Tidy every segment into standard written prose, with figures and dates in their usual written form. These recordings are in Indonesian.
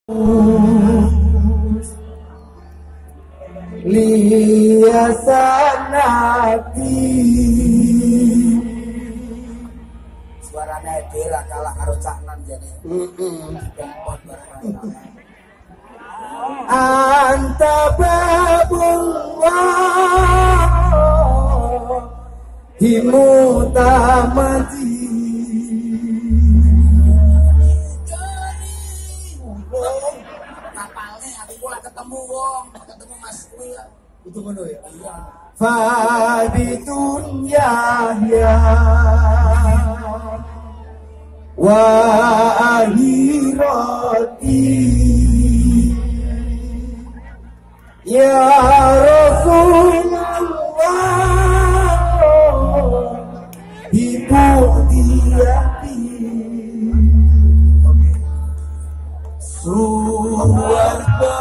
liasanati suaranya kira kalah karo cak nan jane anta babullah himutamati kapalnya aku mulai ketemu wong ketemu Mas kuwi itu ngono ya fabitun yahya wa akhirati ya Rasulullah ibu diati suwarga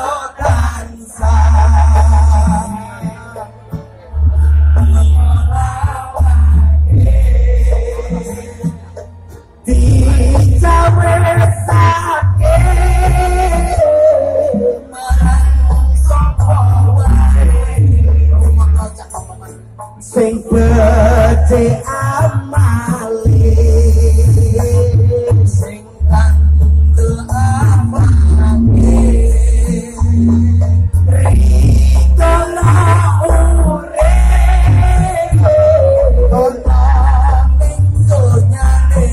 tansah dicawe sakit marang sapa wae sing becik amale sing kandel amane rikala urip ora ning donyane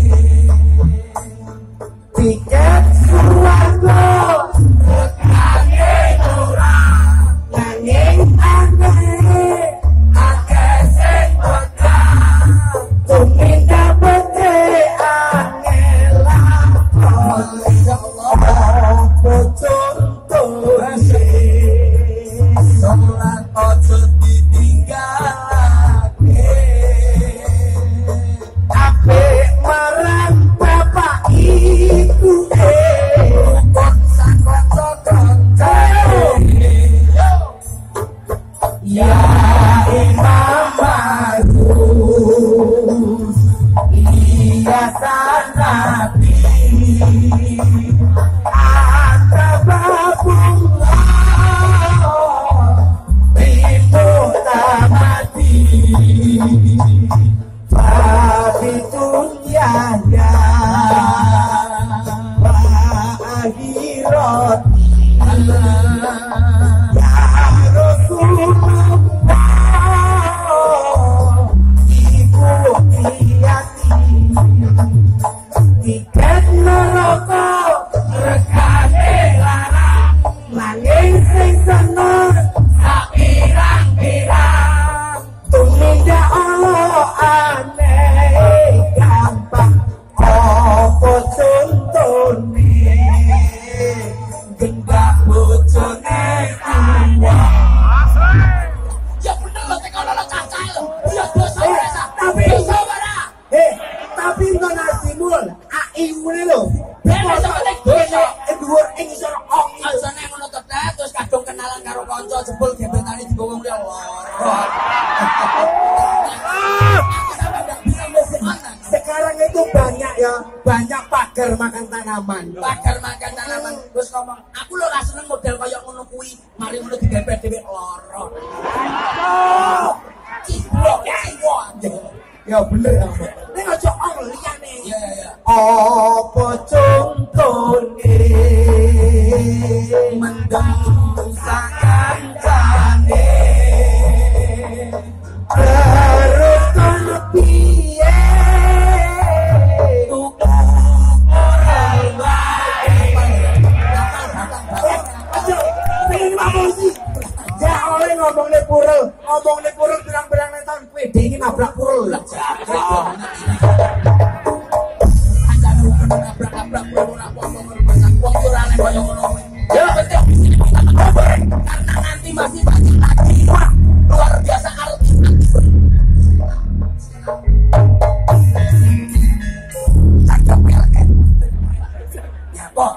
tiket suwarga rekane ora nanging aneh akeh sing bakal tuminta pete angelah Allah contohane salat ojo ditinggalake apik marang bapak ibu kok kanca-kanca ya Imam Marus hiasan Nabi anta babullah ibu tamati fabitun yahya wa akhirat ya Rasulullah ibu diati tiket neraka rekane larang nanging sing seneng sapirang-pirang tumindak Allah aneh gampang apa contone genggak bojone tuwa ya bener lho teko lho caca lho ya dosa ora tapi dosa ora tapi nasimu aimune lho dhuwur ing isor ok ajane ngono to terus kadung kenalan karo kanca jebul gebetane digowo mrene Allah sekarang itu banyak ya banyak pagar makan tanaman terus ngomong aku lho ra seneng model kaya ngono kuwi mari ngono digepet dhewe lara ya bener nek aja ong liyane ya apa contone mendem sakancane terus kono piye orang wae ya oleh ngomongne purel pirang-pirang tahun PD ini nabrak purel lah anjane nabrak purel ora apa-apa wong curane koyo ngono ya penting karena nanti masih banyak lagi luar biasa artis cakep ya kan nyapa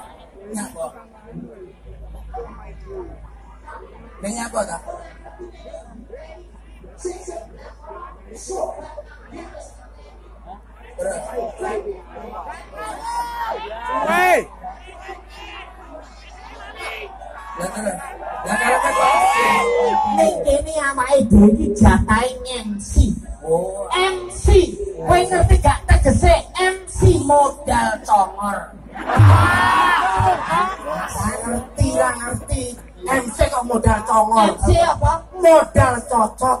nyapa tak Hey! Lah kalau kan ning kene awake dhewe iki jatahe MC. oh MC. Kowe ngerti gak tegese MC modal congor? ngerti lah ngerti. MC kok modal congol. MC apa? Modal cocok.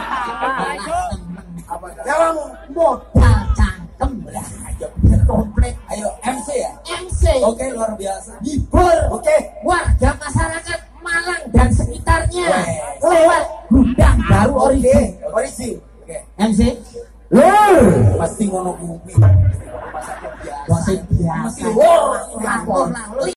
Apa? Ya kamu Modal cangkem. ayo Komplit. ayo MC ya. MC. Oke luar biasa. Hibur. Oke. Warga masyarakat Malang dan sekitarnya Wes. lewat gudang baru origin. Origin. Oke. MC. Pasti ngono kuwi. Wasit biasa. Mesti wow. Lapor lah.